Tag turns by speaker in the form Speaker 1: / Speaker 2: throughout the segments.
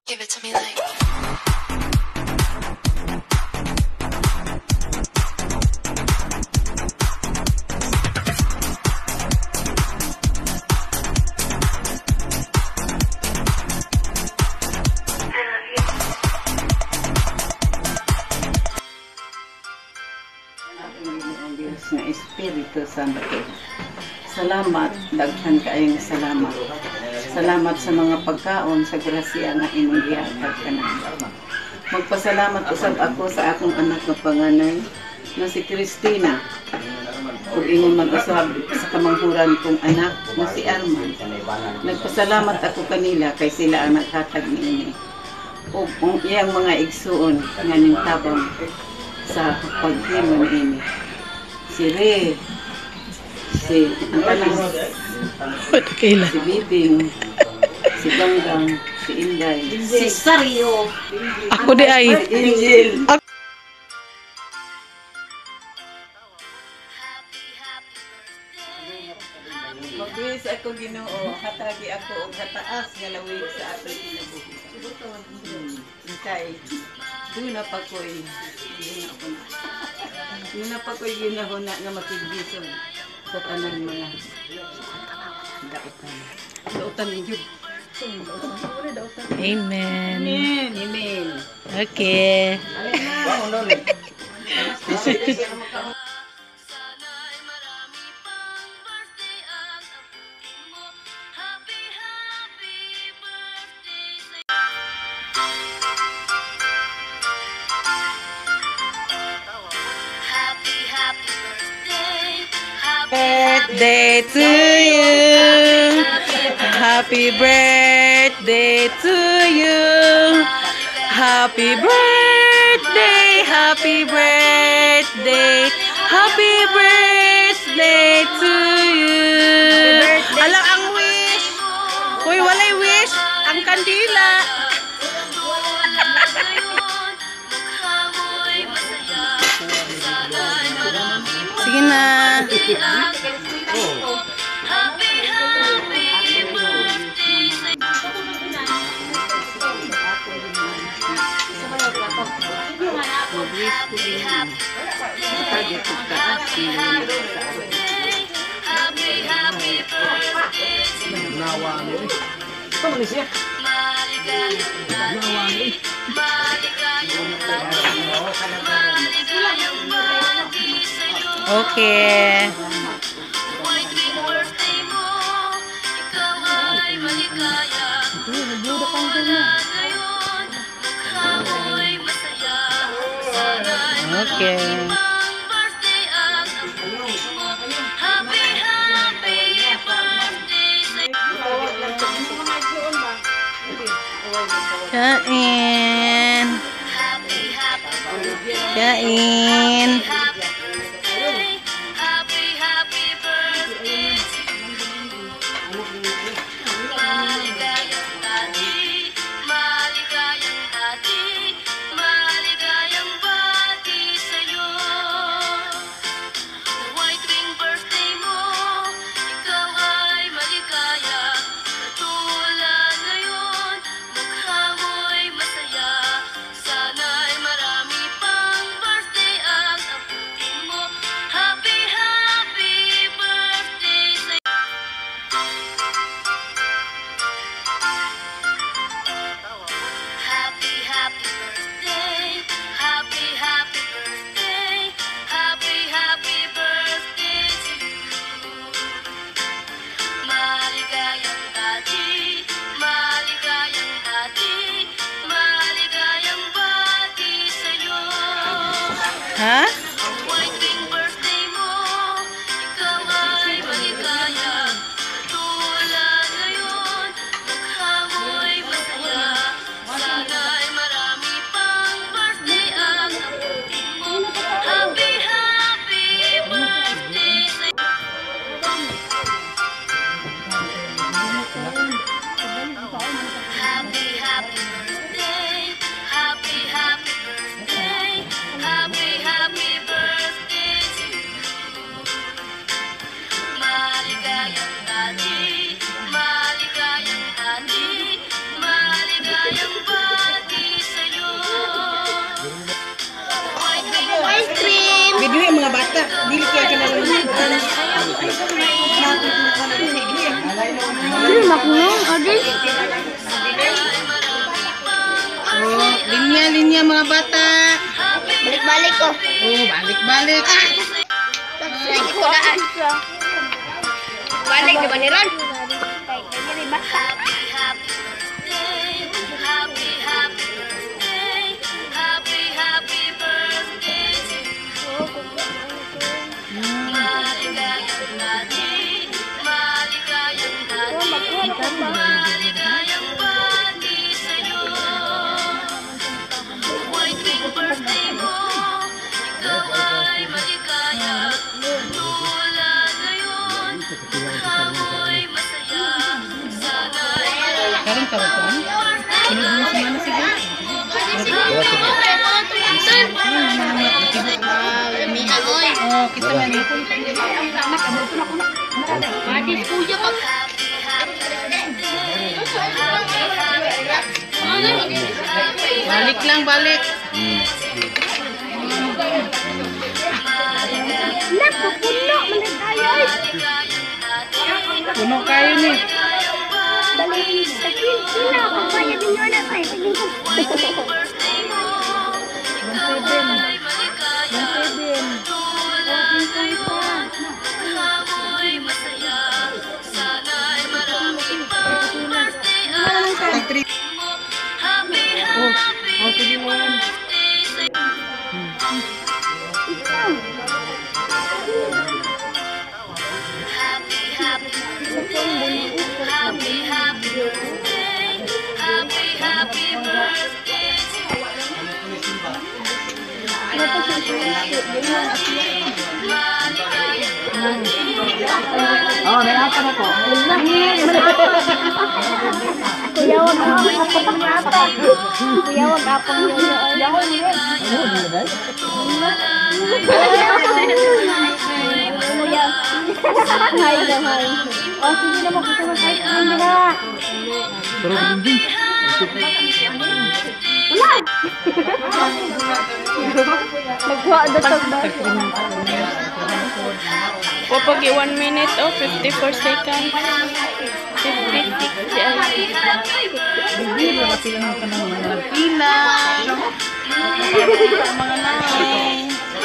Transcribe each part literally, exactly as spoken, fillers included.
Speaker 1: Give it to me like.
Speaker 2: Na Espiritu Santo. Salamat, daghan kaayong salamat. Salamat sa mga pagkaon sa grasya nga imong gihatag kanang. Magpasalamat usab ako sa akong anak nga panganay na si Cristina. Ug ingon man usab sa kamanghuran kong anak na si Arman. Nagpasalamat ako kanila kay sila ang naghatag niini. Ug ang iyang mga igsuon nga nintabang sa paghimo niini. Si Re, si Antanas, si Bibing, si Ganggang, si Inday, si Sario,
Speaker 3: ako di ay.
Speaker 2: Angel. Mag-wish ako Ginoo, hatagi ako og hataas nga lawig sa ato kinabuhi. Hmm. Kay doon na pa ko'y doon na ako na. Doon na pa ko'y ginahuna nga makigbison sa tanang mga dautan. Dautan ni Jud.
Speaker 3: Amen.
Speaker 2: Amen. Amen.
Speaker 3: Okay.
Speaker 2: Alin na.
Speaker 3: Birthday to you. Happy birthday to you. Happy birthday, happy birthday, happy birthday to you. Alam ang wish. Uy, walay wish. Ang kandila. Sige na. Okay. Okay. Kain. Kain.
Speaker 1: Sana'y marami pang birthday
Speaker 3: Dili kaya kinalungan.
Speaker 1: Sino makunong? Adi?
Speaker 3: Oh, linya-linya mga bata.
Speaker 1: Balik-balik ko.
Speaker 3: Oh, balik-balik.
Speaker 1: Lagi kudaan. Balik di ba ni Ron? Kaya ni basta.
Speaker 3: Karon ka ba tuan? Sunod mo sa mana sige? Oh, kita man. Balik lang, balik.
Speaker 1: Napupuno, malit tayo.
Speaker 3: Puno kayo ni.
Speaker 1: Balik sa kina. Kung kaya din yun na tayo.
Speaker 3: Oh, oh, sige mo yan.
Speaker 2: Oh, may apa na ko?
Speaker 1: Kuya, wag apang apa. Kuya, wag apang yun. Kuya. Hay lang, hay. O, sige na mo. Gusto mo kahit hindi na. Wala! Nagkuha datog ba?
Speaker 4: Popagi one minute oh fifty-four seconds. fifty-six.
Speaker 3: Pila. Mga nanay.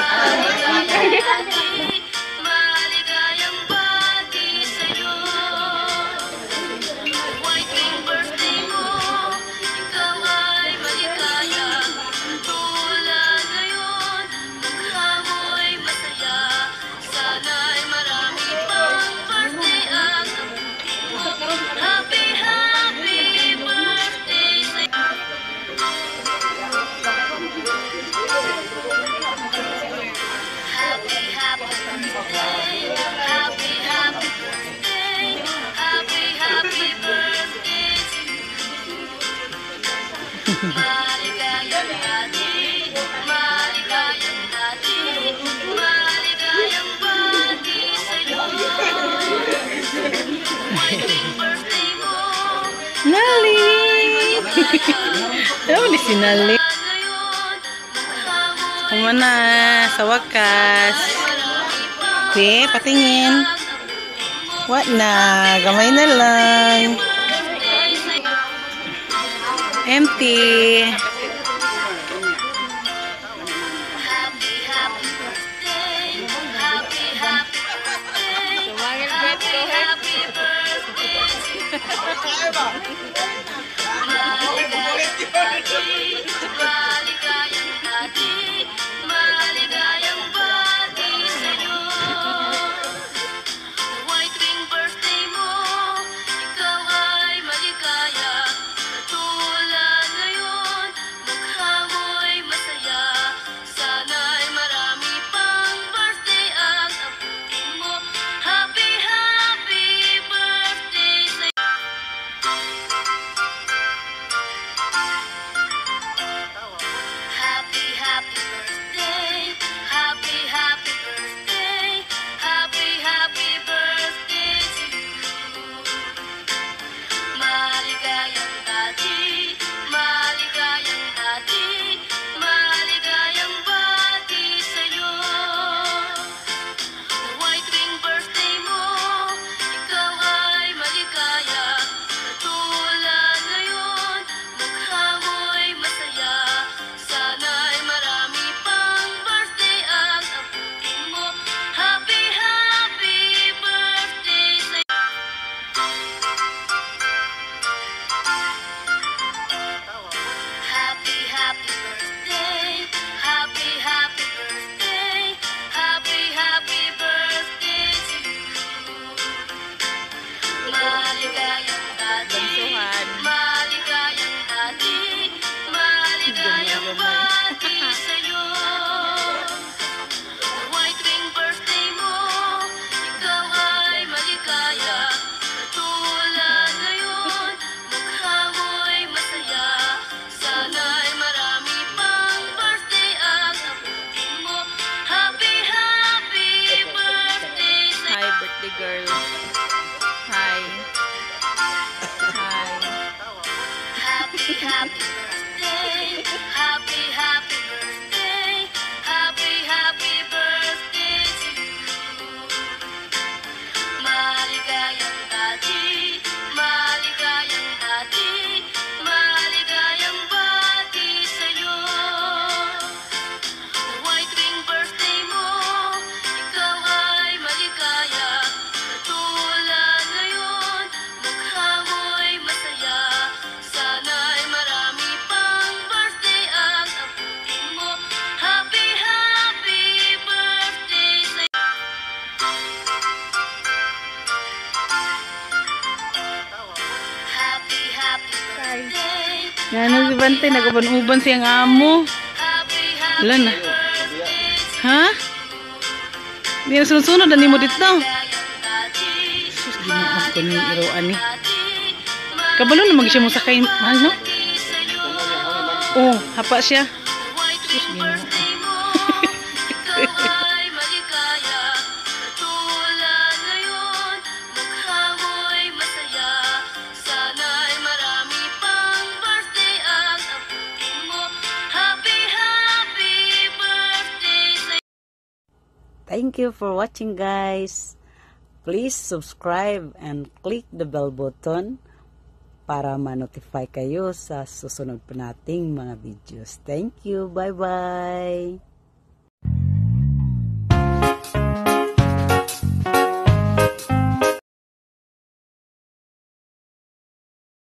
Speaker 3: Nali! Ano ni si Nali? Kumana sa wakas. Okay, patingin. What na? Gamay na lang. Empty.
Speaker 5: Maligayang dati,
Speaker 4: Gansuhan.
Speaker 5: maligayang dati, maligayang bati sa'yo. Nawa'y tuwing birthday mo, ikaw ay maligaya. Katulad ngayon, mukha mo'y masaya. Sana'y marami pang birthday ang abutin mo. Happy, happy birthday sa'yo.
Speaker 4: Hi, birthday girl. Hi. Hi.
Speaker 5: Happy, happy birthday. Happy, happy birthday. Happy, happy birthday to you. Maligayang dati, maligayang dati, maligayang bati sa'yo. Nawa'y tuwing birthday mo, ikaw ay maligaya. Katulad ngayon, mukha mo'y masaya. Sana'y marami pang birthday ang abutin mo. Happy, happy birthday sa'yo. Happy, happy birthday.
Speaker 4: Nga nung si Bante, nagaban-uban siyang amo.
Speaker 5: Happy, happy
Speaker 4: Wala na.
Speaker 5: birthday.
Speaker 4: Ha? Hindi na sunod-sunod, ani mo dito.
Speaker 5: Maligayang dati,
Speaker 4: Sus, ginawa ko ni iroan ni.
Speaker 5: dati,
Speaker 4: Kabalo na mag siya mo sakay, mahal no?
Speaker 5: bati sa'yo.
Speaker 4: Oh, hapa siya.
Speaker 5: Nawa'y tuwing
Speaker 4: ginawa.
Speaker 5: birthday mo, ikaw ay maligaya. Katulad ngayon, mukha mo'y masaya. Sana'y marami pang birthday ang abutin mo. Happy, happy birthday sa'yo.
Speaker 2: Thank you for watching, guys. Please subscribe and click the bell button para ma-notify kayo sa susunod pa nating mga videos. Thank you. Bye-bye.